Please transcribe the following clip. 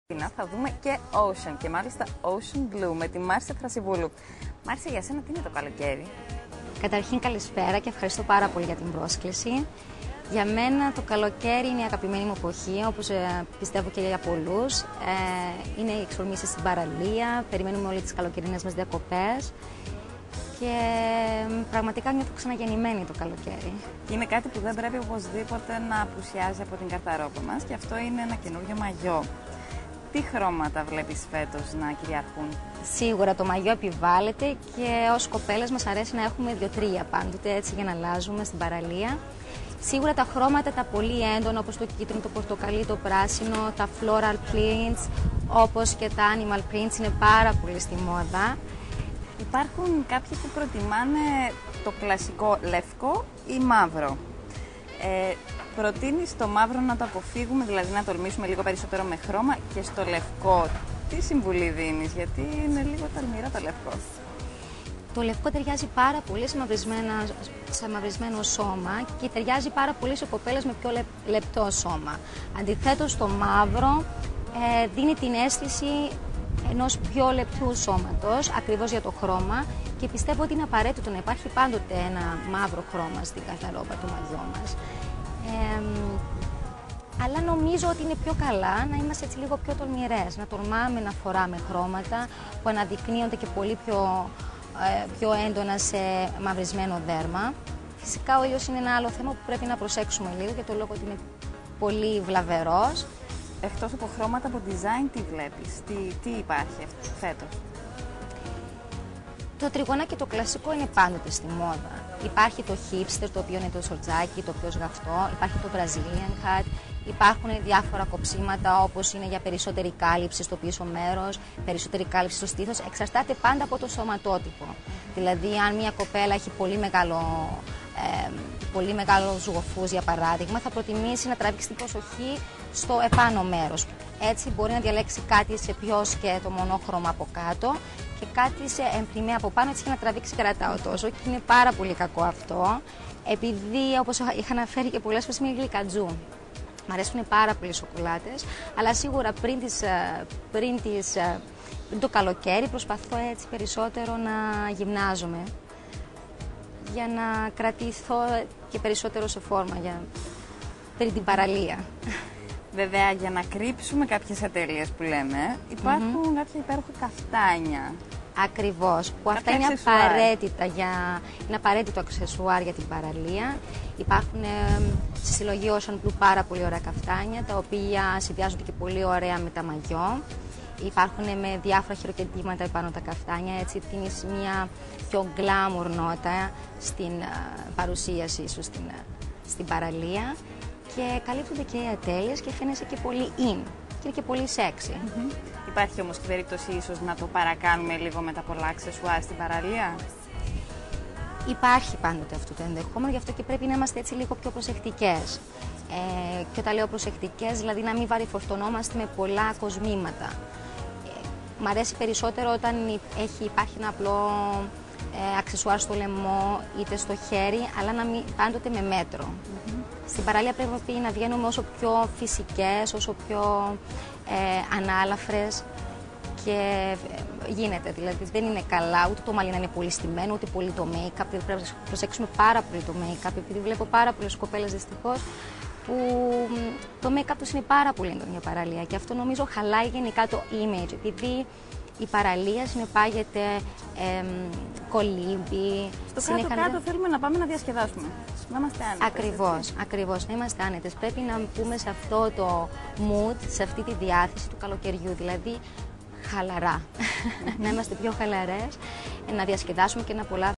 Θα δούμε και Ocean και μάλιστα Ocean Blue με τη Μάρσια Θρασιβούλου. Μάρσια, για σένα τι είναι το καλοκαίρι? Καταρχήν καλησπέρα και ευχαριστώ πάρα πολύ για την πρόσκληση. Για μένα το καλοκαίρι είναι η αγαπημένη μου εποχή, όπως πιστεύω και για πολλούς. Είναι οι εξορμήσεις στην παραλία, περιμένουμε όλες τις καλοκαιρινές μας διακοπές και πραγματικά νιώθω ξαναγεννημένη το καλοκαίρι. Είναι κάτι που δεν πρέπει οπωσδήποτε να απουσιάζει από την καρταρόπα μας και αυτό είναι ένα καινούριο μαγιό. Τι χρώματα βλέπεις φέτος να κυριαρχούν? Σίγουρα το μαγιό επιβάλλεται και ως κοπέλες μας αρέσει να έχουμε 2-3 πάντοτε έτσι για να αλλάζουμε στην παραλία. Σίγουρα τα χρώματα τα πολύ έντονα όπως το κίτρινο, το πορτοκαλί, το πράσινο, τα floral prints όπως και τα animal prints είναι πάρα πολύ στη μόδα. Υπάρχουν κάποιοι που προτιμάνε το κλασικό λευκό ή μαύρο. Προτείνεις το μαύρο να το αποφύγουμε, δηλαδή να τολμήσουμε λίγο περισσότερο με χρώμα, και στο λευκό τι συμβουλή δίνεις, γιατί είναι λίγο τολμηρό το λευκό? Το λευκό ταιριάζει πάρα πολύ σε μαυρισμένο σώμα και ταιριάζει πάρα πολύ σε κοπέλες με πιο λεπτό σώμα. Αντιθέτως το μαύρο δίνει την αίσθηση ενός πιο λεπτού σώματος, ακριβώς για το χρώμα, και πιστεύω ότι είναι απαραίτητο να υπάρχει πάντοτε ένα μαύρο χρώμα στην καρταρόπα του μαγιό μας. Αλλά νομίζω ότι είναι πιο καλά να είμαστε έτσι λίγο πιο τολμηρές, να τολμάμε να φοράμε χρώματα που αναδεικνύονται και πολύ πιο έντονα σε μαυρισμένο δέρμα. Φυσικά ο ήλιος είναι ένα άλλο θέμα που πρέπει να προσέξουμε λίγο για το λόγο ότι είναι πολύ βλαβερός. Εκτός από χρώματα, από design, τι βλέπεις, τι υπάρχει φέτος? Το τριγωνάκι το κλασικό είναι πάντοτε στη μόδα. Υπάρχει το hipster, το οποίο είναι το σορτζάκι, το πιο σγαυτό. Υπάρχει το Brazilian cut. Υπάρχουν διάφορα κοψίματα όπως είναι για περισσότερη κάλυψη στο πίσω μέρος, περισσότερη κάλυψη στο στήθος. Εξαρτάται πάντα από το σωματότυπο. Δηλαδή, αν μια κοπέλα έχει πολύ μεγάλο ζουγοφούς, για παράδειγμα, θα προτιμήσει να τραβήξει την προσοχή στο επάνω μέρος. Έτσι μπορεί να διαλέξει κάτι σε πιο σκέτο μονόχρωμα από κάτω και κάτι σε εμπριμέ από πάνω, έτσι και να τραβήξει κρατάω τόσο. Και είναι πάρα πολύ κακό αυτό, επειδή όπως είχα αναφέρει και πολλές φορές είμαι γλυκατζού. Μ' αρέσουν πάρα πολύ οι σοκολάτες, αλλά σίγουρα πριν το καλοκαίρι προσπαθώ έτσι περισσότερο να γυμνάζομαι για να κρατηθώ και περισσότερο σε φόρμα πριν την παραλία. Βέβαια, για να κρύψουμε κάποιες ατέλειες που λέμε, υπάρχουν κάποια υπέροχα καφτάνια. Ακριβώς, που αυτά είναι απαραίτητο αξεσουάρ για την παραλία. Υπάρχουν στη συλλογή Ocean Blue πάρα πολύ ωραία καφτάνια, τα οποία συνδυάζονται και πολύ ωραία με τα μαγιό. Υπάρχουν με διάφορα χειροκεντήματα επάνω τα καφτάνια, έτσι δίνεις μια πιο glamour νότα στην παρουσίαση σου στην παραλία και καλύπτονται και οι ατέλειες και φαίνεσαι και πολύ in και είναι και πολύ sexy. Υπάρχει όμως και περίπτωση ίσως να το παρακάνουμε λίγο με τα πολλά αξεσουάρ στην παραλία? Υπάρχει πάντοτε αυτό το ενδεχόμενο, γι' αυτό και πρέπει να είμαστε έτσι λίγο πιο προσεκτικές. Και όταν λέω προσεκτικές, δηλαδή να μην βαρυφορτωνόμαστε με πολλά κοσμήματα. Μ' αρέσει περισσότερο όταν υπάρχει ένα απλό αξεσουάρ στο λαιμό είτε στο χέρι, αλλά να μην πάντοτε με μέτρο. Στην παραλία πρέπει να βγαίνουμε όσο πιο φυσικές, όσο πιο ανάλαφρες και γίνεται. Δηλαδή δεν είναι καλά ούτε το μαλλί να είναι πολύ στημένο, ούτε πολύ το make-up. Δηλαδή πρέπει να προσέξουμε πάρα πολύ το make-up, επειδή βλέπω πάρα πολλές κοπέλες δυστυχώς που το make-up τους είναι πάρα πολύ έντονο για παραλία και αυτό νομίζω χαλάει γενικά το image, επειδή η παραλία συνεπάγεται κολύμπι. Στο κάτω-κάτω θέλουμε να πάμε να διασκεδάσουμε, να είμαστε άνετες. Ακριβώς, να είμαστε άνετες. Πρέπει να πούμε σε αυτό το mood, σε αυτή τη διάθεση του καλοκαιριού, δηλαδή χαλαρά. Να είμαστε πιο χαλαρές, να διασκεδάσουμε και να απολαύσουμε